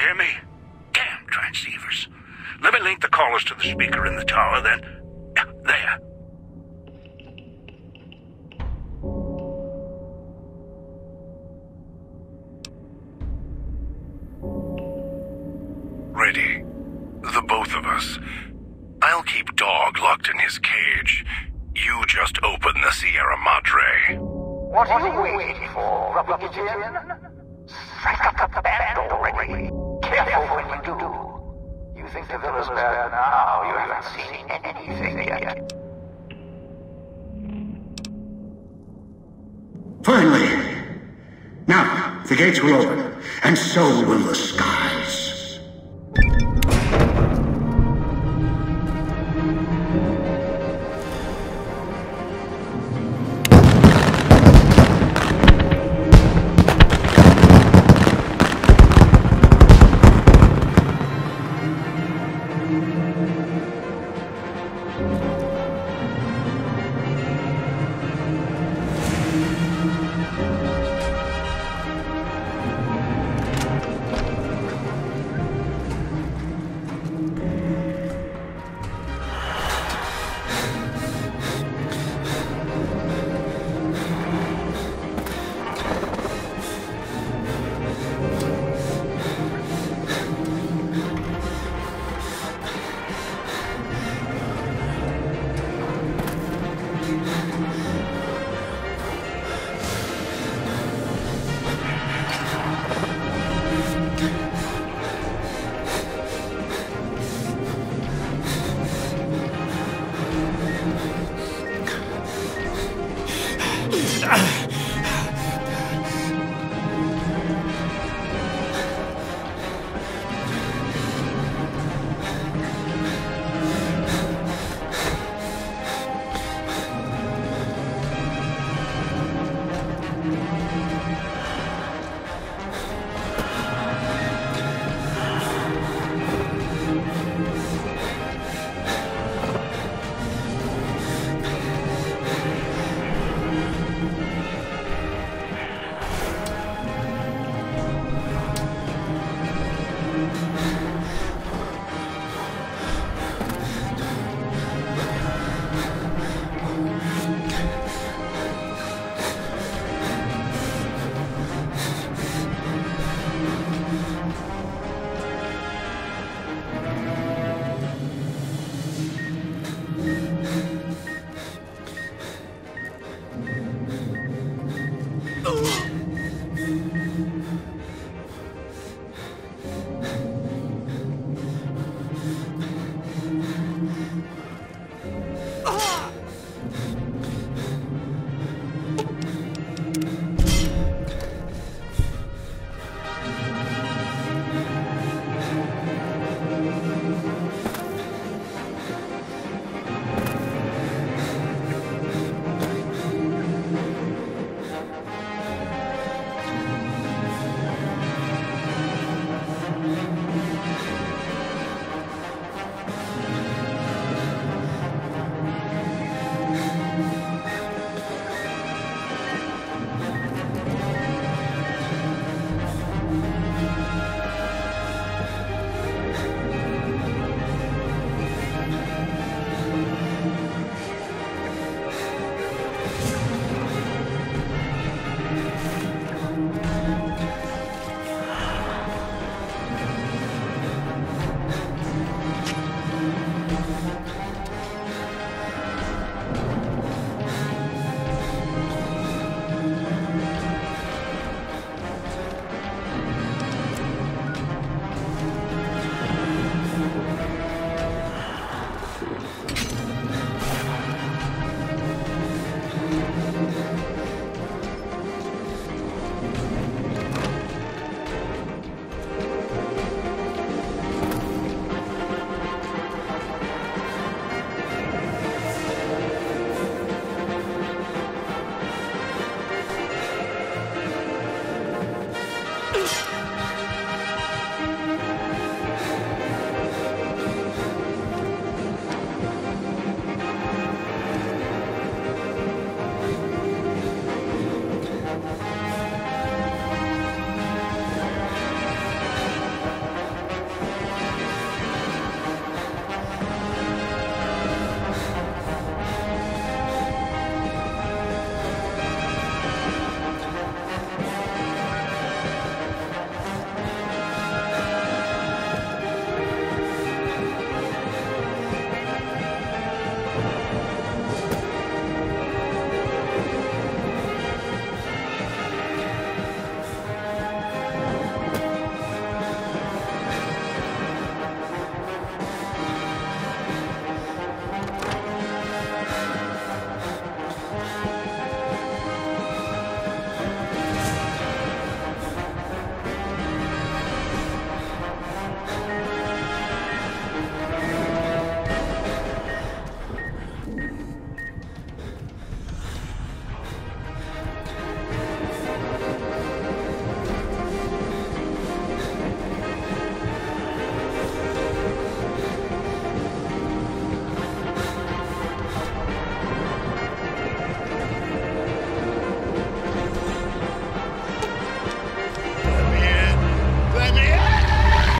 hear me? Damn transceivers. Let me link the callers to the speaker in the tower, then... Yeah, there. Ready. The both of us. I'll keep Dog locked in his cage. You just open the Sierra Madre. What are you waiting for, Rubber Kitten? Strike up the band already. Careful when you do. You think the villa's bad now, you haven't seen anything yet. Finally! Now, the gates will open, and so will the skies.